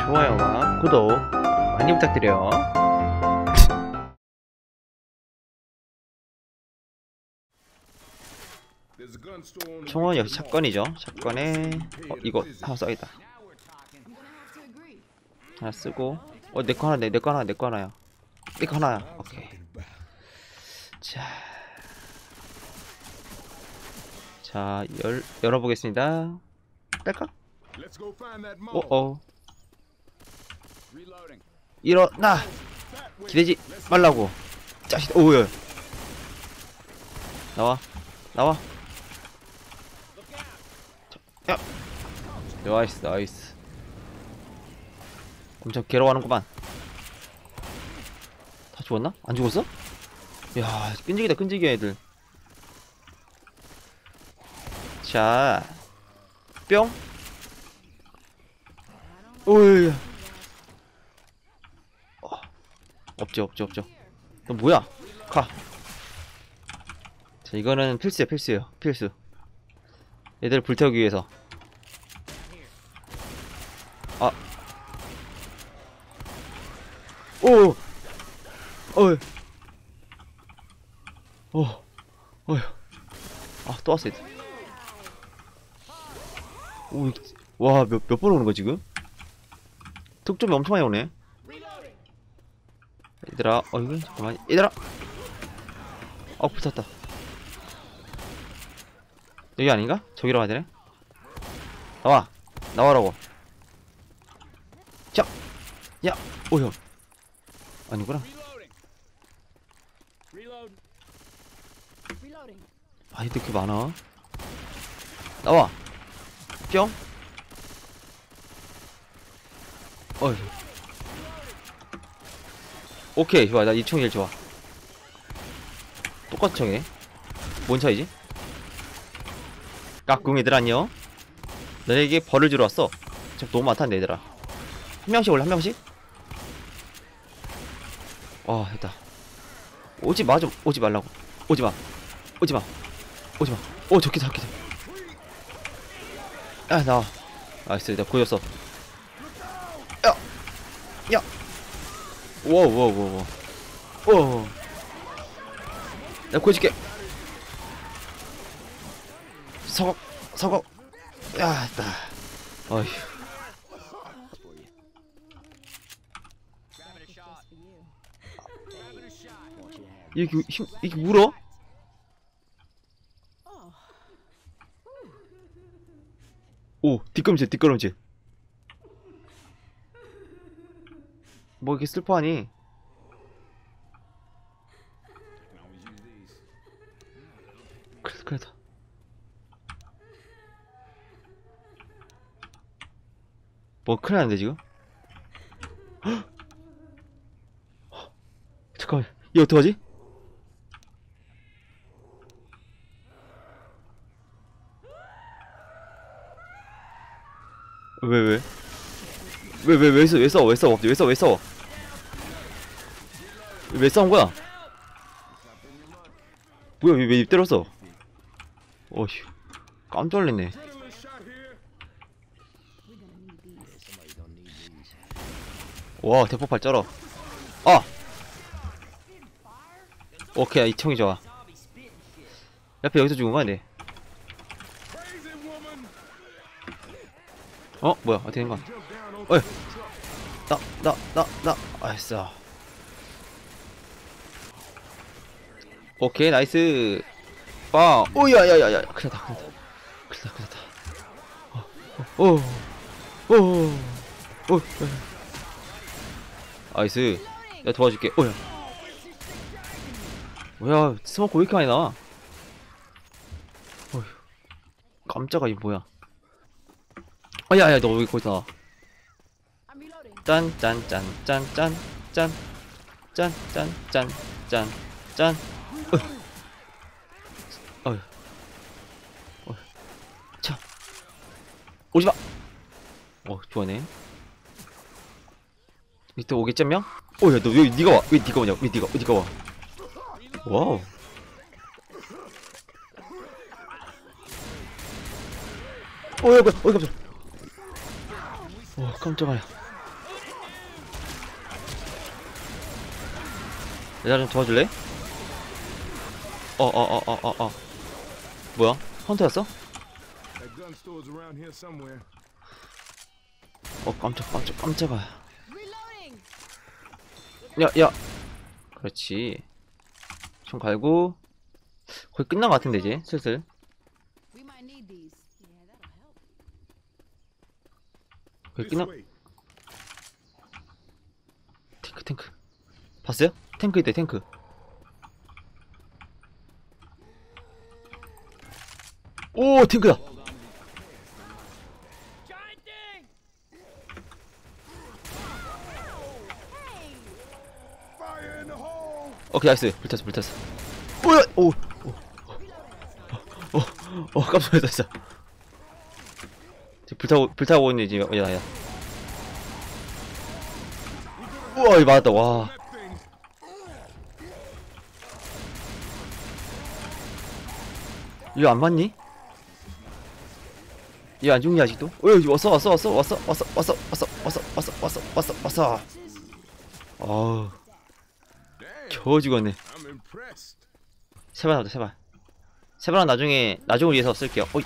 좋아요와 구독 많이 부탁드려요. 총은 역시 샷건이죠. 샷건에 이거 하나 써야겠다. 하나 쓰고 내거 하나 내거 하나 내거 하나야. 내거 하나야. 오케이. 자 열어보겠습니다. 딸까? 오오. 일어나! 기대지 말라고. 짜식. 오야. 나와. 야. 나이스. 엄청 괴로워하는구만. 다 죽었나? 안 죽었어? 야, 끈질기야 애들. 자, 뿅. 오야. 없죠. 너 뭐야? 가. 자, 이거는 필수예요. 필수. 얘들을 불태우기 위해서. 오! 어휴. 또 왔어, 얘들. 와, 몇 번 오는 거야, 지금? 득점이 엄청 많이 오네. 얘들아, 이거, 잠깐만. 얘들아! 붙었다. 여기 아닌가? 저기로 가야 되네? 나와라고. 자! 야! 오형. 아니구나. 얘들 그 많아. 나와! 뿅! 오케이, 좋아. 나 이 총이 제일 좋아. 똑같은 총이네. 뭔 차이지? 까꿍 얘들 안녕. 너에게 벌을 주러 왔어. 지금 너무 많다, 얘들아. 한 명씩 올래, 한 명씩? 됐다. 오지 말라고. 오지 마. 좋겠다. 나와. 나이스, 내가 구해줬어. 야! 오. 내가 구해줄게. 서걱. 됐다. 어휴. 이렇게 물어? 오, 뒷걸음질. 뭐 이렇게 슬퍼하니? 그래도. 뭐 큰일 났는데 지금? 잠깐만, 이거 어떡하지? 왜 싸워? 왜 싸운 거야? 뭐야, 왜 때렸어? 어휴, 깜짝 놀랐네. 와, 대폭발 쩔어. 오케이, 이 총이 좋아. 옆에 여기서 죽은 거야, 네. 뭐야, 어떻게 된 거야? 알았어. 오케이, 나이스. 오야야야야, 큰일 났다. 나이스. 내가 도와줄게. 뭐야, 스모크 왜 이렇게 많이 나와? 깜짝아, 이 뭐야? 야야, 너 왜 거기서 나와? 짠. 자, 오지마. 좋아네. 밑에 오겠죠명? 야, 너 왜 니가 와? 왜 니가 와? 와우. 야, 깜짝이야. 얘들아 좀 도와줄래? 뭐야? 헌터였어? That gun store's around here somewhere. 깜짝아. Reloading. 야. 그렇지. 총 갈고. 거의 끝난 것 같은데, 이제. 슬슬. We might need these. Yeah, that'll help. 거의 This 끝난. way. 탱크. 봤어요? 탱크 있대, 탱크. 오, 탱크다! Fire in the hole. 오케이, 나이스. 불탔어. 뭐야! 깜짝 놀랐다, 진짜. 지금 불타고 있는 지금, 야. 우와, 이거 맞았다, 와. That thing. 이거 안 맞니? 얘 안 죽니, 아직도? 여기 왔어. 아우, Damn. 겨우 죽었네. I'm impressed. 세발 하자, 세발. 세발은 나중을 위해서 쓸게요. 어이.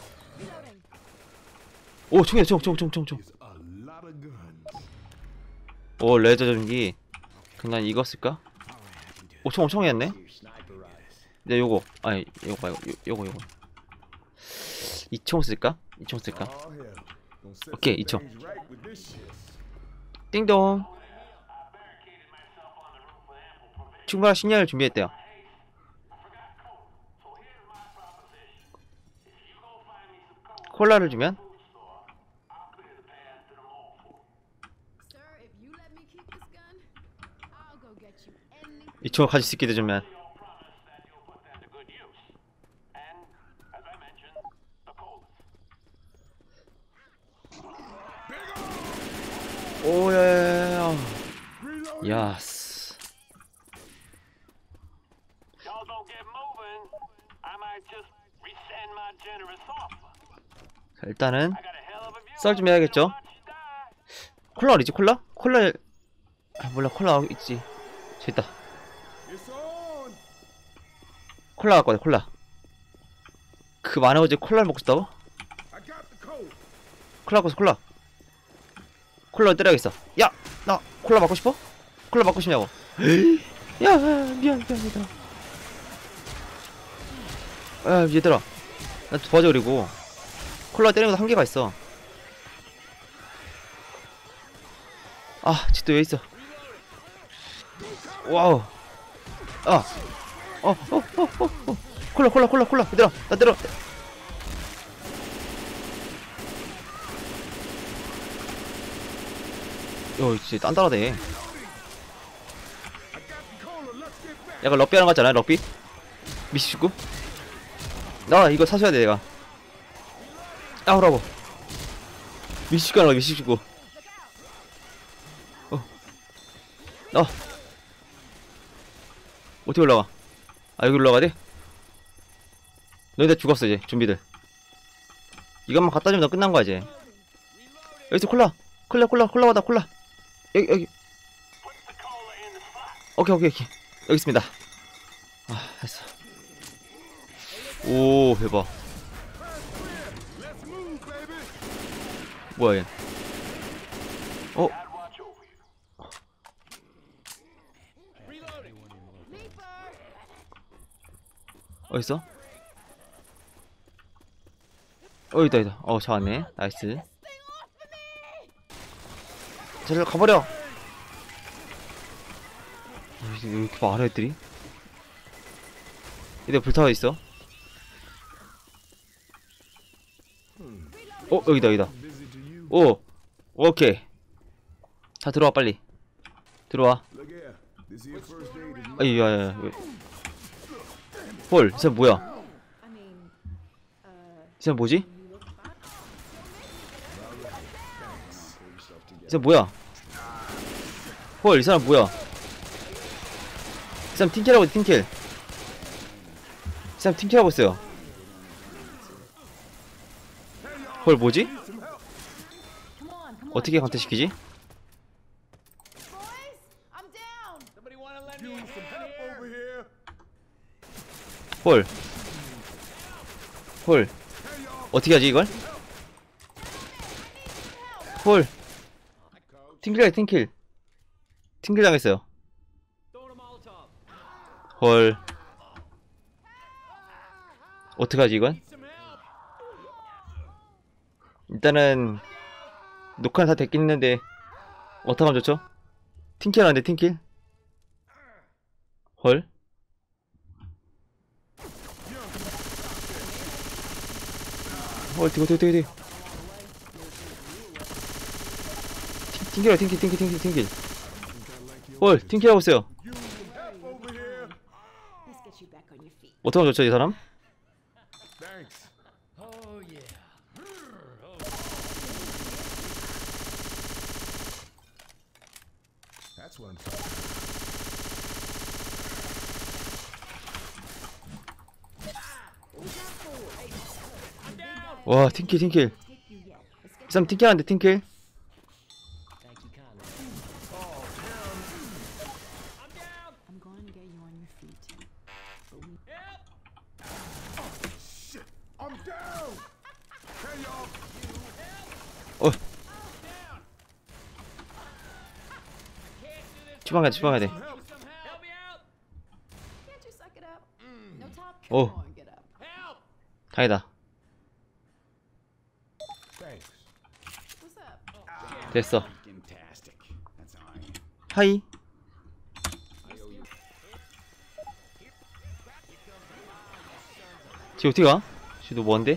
오, 총이야, 총. It's a lot of guns. 오, 레저 전기. 그럼 난 이거 쓸까? 오, 총이었네? 네, 요거. 아니, 요거 말고, 요거. 이 총 쓸까? Oh hell. Gonna set Okay, some 이쪽. things right with this shit. 띵동. 충분한 식량을 준비했대요. 콜라를 주면 Sir, if you let me keep this gun, I'll go get you any. 이 총을 가질 수 있게 해주면 오야야야야 야스. Y'all don't get moving, I might just rescind my generous offer. 자, 일단은 I got a hell of a view. 썰 좀 해야겠죠. Watch you die. 콜라 어디지? 콜라 몰라. 콜라 있지. 저 있다. It's on. 콜라 갖고 와야 콜라. 그 많은 거지. 콜라를 먹고 싶다고? I got the code. 콜라 갖고 콜라. 콜라 때려야겠어. 야! 나 콜라 먹고 싶어? 콜라 먹고 싶냐고. 야, 미안하다. 아, 얘들아. 나 도와줘, 그리고. 콜라 때리는 것도 한계가 있어. 아, 쟤또 왜 있어? 와우. 아. 콜라. 얘들아, 나 때려. 진짜 단단하네. I got the cola. Let's get back. 약간 럭비 하는 거 같잖아, 럭비? 미식축구? 나 이거 사줘야 돼, 내가. 나오라고. 미식축구 하는 거, 미식축구. 나와. 어떻게 올라가? 아, 여기 올라가야 돼? 너희들 죽었어, 이제, 좀비들. 이것만 갖다 주면 너 끝난 거야, 이제. 여기서 콜라 받아, 콜라. 여기. Put the cola in the spot. 오케이. 여기 있습니다. 아, 됐어. 오, 대박. Let's move, baby. 뭐야, 얘. 어? I'd watch over you. Leaper. 어딨어? 있다. 잡았네. 나이스. 저리로 가버려! 왜 이렇게 많아, 애들이? 얘들 불타고 있어. 여기다. Visit to you. 오케이. 다 들어와, 빨리. 들어와. Look here. This is your first day. Did you 아이, 야. 헐, 이 사람 뭐야? I mean, 이 사람 뭐지? you look fine. 이 사람 뭐야? 헐, 이 사람 뭐야? 이 사람 팀킬하고 있어, 팀킬. 이 사람 팀킬하고 있어요. 헐, 뭐지? Come on. 어떻게 강퇴시키지? Boys, I'm down. Somebody wanna lend me a hand? 홀. 홀. 어떻게 하지 이걸? 홀. 팀킬이야 팀킬. 팀킬 당했어요. 헐. 어떡하지 이건? 일단은 녹화는 다 됐긴 했는데 어떡하면 좋죠? 팀킬 하는데 팀킬? 헐. 헐 뒤고 팀킬이야 팀킬. 헐 팀킬하고 있어요. Over here. Let's get you back on your feet. 어떡하면 좋죠 이 사람? Thanks. That's what I'm talking 와 팀킬 Take you yet. Let's get 이 사람 팀킬 하는데 팀킬? I'm going to get you on your feet. But we Shit. I'm down. Hey, y'all. 어. 주방해야 돼. can't you suck it up? No top. Oh. Come on, get up. 다행이다. Thanks. What's up? 됐어. Fantastic. That's how I am. 하이. 쟤 어떻게 가? 쟤도 뭔데?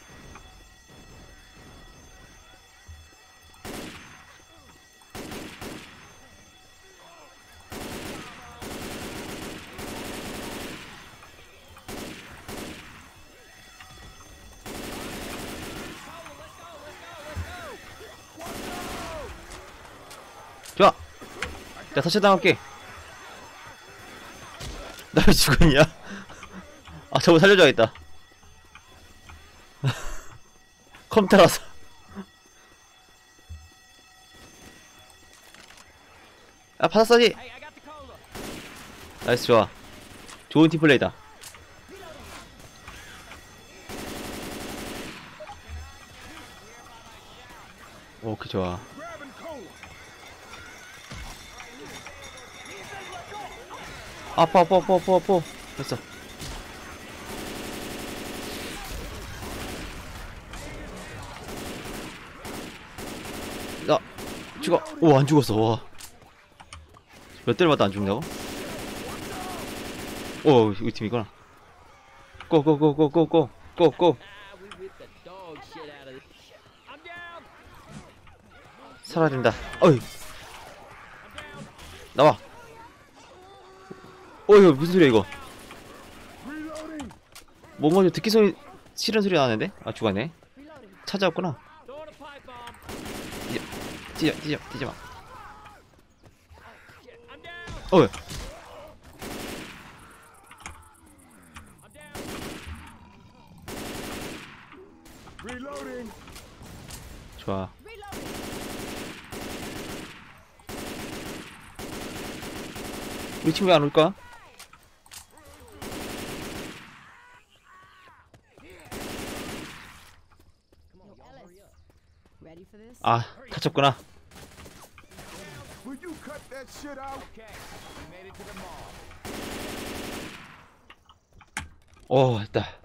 좋아. 내가 사치 당할게. 나 왜 죽었냐? 아 저거 살려줘야겠다. 컴퓨터라서. 아 받았어지. 나이스 좋아. 좋은 팀플레이다. 오케이 좋아. Grabbing cola. 아파 됐어. 나 죽어. 오 안 죽었어. 와. 몇 대를 맞다 안 죽는다고? 오 우리 팀이구나. 고고고고고고고고. 살아야 된다. 어이. 나와. 이거 무슨 소리야 이거? Reloading. 뭔가 좀 듣기 소리 싫은 소리 나는데? 아 죽었네. 찾아왔구나. 뛰지 마. 어이. Reloading. 좋아. 우리 친구 왜 안 올까? Ready for this? 아 다쳤구나. Will you cut that shit out? Okay. We made it to the mall. 오 됐다.